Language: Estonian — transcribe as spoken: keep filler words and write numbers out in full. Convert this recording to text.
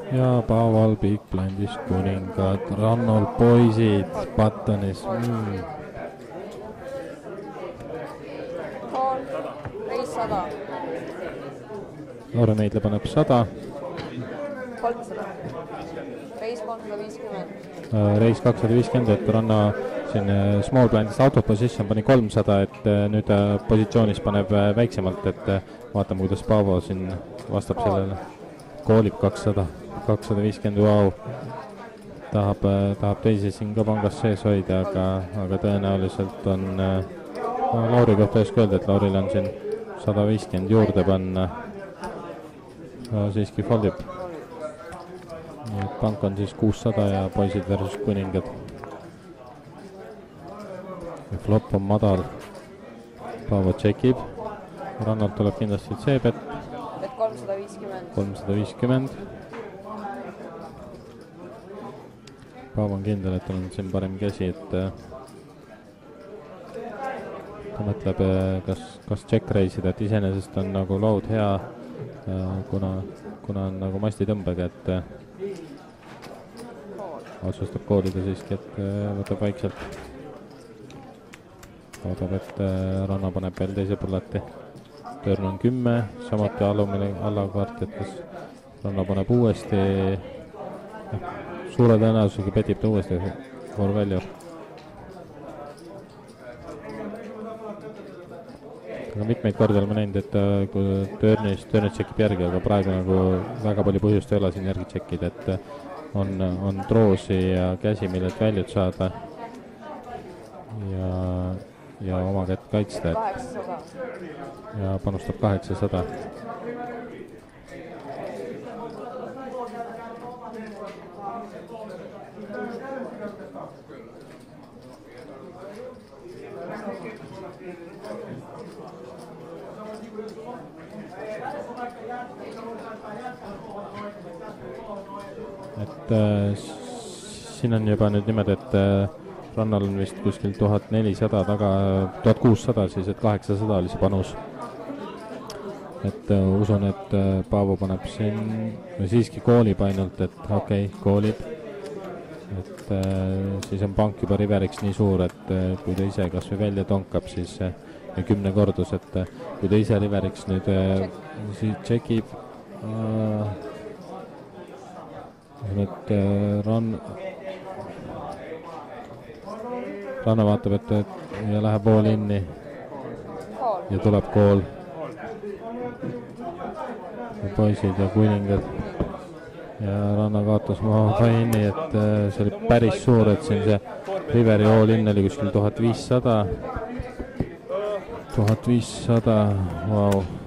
ja Paaval Big Blindis kuningad, Rannol poisid Pattonis. Mm. Kool, reis sada. Lauri Neidla paneb sada. kolmsada. Reis kolmsada viiskümmend. Reis kakssada viiskümmend, et Ranna siin small blindist out of position pani kolmsada, et nüüd positsioonis paneb väiksemalt, et vaatame, kuidas Paavo siin vastab sellele. Koolib kakssada, kakssada viiskümmend, vau. Tahab, tahab teisi siin ka pangas sees hoida, aga, aga tõenäoliselt on no, Lauri kohta ees öelda, et Lauril on siin sada viiskümmend juurde panna. No, siiski foldib. Nii et pank on siis kuussada ja poisid versus kuningad. Ja flop on madal. Paavo tšekib. Rannalt tuleb kindlasti C-bet. Bet kolmsada viiskümmend. kolmsada viiskümmend. Paavo on kindel, et on siin parem käsi, et ta mõtleb, kas, kas check reisida, et iseenesest on nagu load hea, kuna, kuna on nagu masti tõmbega, et otsustab koolida siiski, et võtab vaikselt. Loodab, et Ranna paneb veel teise põllati. Törn on kümme, samuti alumine allakaart, et kas Ranna paneb uuesti, suure tõenäosusega petib ta uuesti for value. Aga mitmeid kordi oleme näinud, et kui Törnis, Törnis tšekib järgi, aga praegu nagu väga palju põhjust ei ole siin järgi tšekida, et on, on troosi ja käsi, millelt väljud saada ja, ja oma kätt kaitsta. Ja panustab kaheksasada. Et äh, siin on juba nüüd nimed, et äh, Rannal on vist kuskil tuhat nelisada taga, tuhat kuussada siis, et kaheksasada oli see panus. Et äh, usun, et äh, Paavo paneb siin, või siiski koolib ainult, et okei, okay, koolib. Et äh, siis on pank juba riveriks nii suur, et äh, kui ta ise kas või välja tonkab, siis äh, kümne kordus, et äh, kui ta ise riveriks nüüd äh, siis tšekib, äh, et äh, Rann Ranna vaatab, et, et ja läheb all inni ja tuleb kool. Ja poisid ja kuningad. Ja Ranna kaotas maha inni, et äh, see oli päris suur, et siin see Riveri all in oli kuskil tuhat viissada. tuhat viissada, vau.